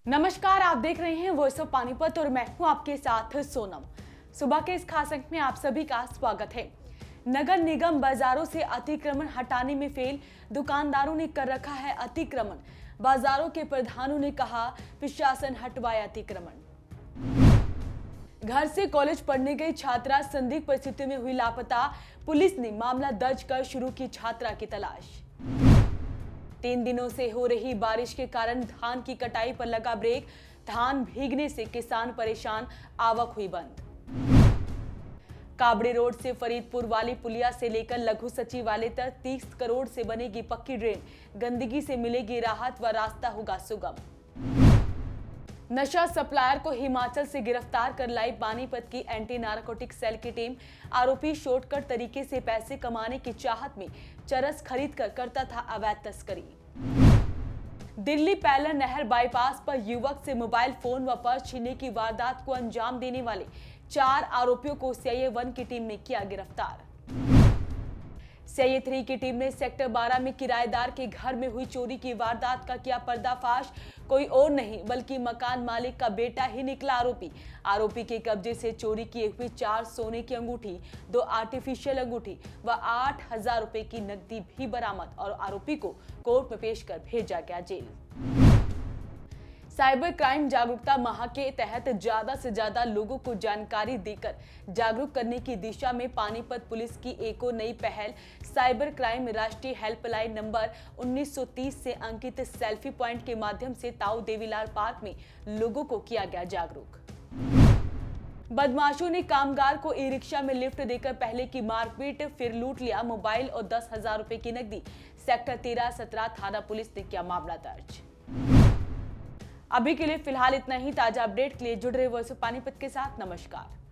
नमस्कार, आप देख रहे हैं वॉइस ऑफ पानीपत और मैं हूं आपके साथ सोनम। सुबह के इस खास अंक में आप सभी का स्वागत है। नगर निगम बाजारों से अतिक्रमण हटाने में फेल, दुकानदारों ने कर रखा है अतिक्रमण। बाजारों के प्रधानों ने कहा प्रशासन हटवाए अतिक्रमण। घर से कॉलेज पढ़ने गई छात्रा संदिग्ध परिस्थिति में हुई लापता, पुलिस ने मामला दर्ज कर शुरू की छात्रा की तलाश। 3 दिनों से हो रही बारिश के कारण धान की कटाई पर लगा ब्रेक, धान भीगने से किसान परेशान, आवक हुई बंद। काबड़े रोड से फरीदपुर वाली पुलिया से लेकर लघु सचिवालय तक 30 करोड़ से बनेगी पक्की ड्रेन, गंदगी से मिलेगी राहत व रास्ता होगा सुगम। नशा सप्लायर को हिमाचल से गिरफ्तार कर लाई पानीपत की एंटी नारकोटिक सेल की टीम। आरोपी शॉर्टकट तरीके से पैसे कमाने की चाहत में चरस खरीद कर करता था अवैध तस्करी। दिल्ली पैलर नहर बाईपास पर युवक से मोबाइल फोन व पर्स छीनने की वारदात को अंजाम देने वाले 4 आरोपियों को सीआईए 1 की टीम ने किया गिरफ्तार। सीआईए 3 की टीम ने सेक्टर 12 में किराएदार के घर में हुई चोरी की वारदात का किया पर्दाफाश। कोई और नहीं बल्कि मकान मालिक का बेटा ही निकला आरोपी। आरोपी के कब्जे से चोरी किए हुई 4 सोने की अंगूठी, 2 आर्टिफिशियल अंगूठी व 8,000 रुपए की नकदी भी बरामद और आरोपी को कोर्ट में पेश कर भेजा गया जेल। साइबर क्राइम जागरूकता माह के तहत ज्यादा से ज्यादा लोगों को जानकारी देकर जागरूक करने की दिशा में पानीपत पुलिस की एक और नई पहल साइबर क्राइम राष्ट्रीय हेल्पलाइन नंबर 1930 से अंकित सेल्फी पॉइंट के माध्यम से ताऊ देवीलाल पार्क में लोगों को किया गया जागरूक। बदमाशों ने कामगार को ई रिक्शा में लिफ्ट देकर पहले की मारपीट, फिर लूट लिया मोबाइल और 10,000 रुपए की नकदी। सेक्टर 13-17 थाना पुलिस ने किया मामला दर्ज। अभी के लिए फिलहाल इतना ही। ताजा अपडेट के लिए जुड़ रहे वॉइस ऑफ पानीपत के साथ। नमस्कार।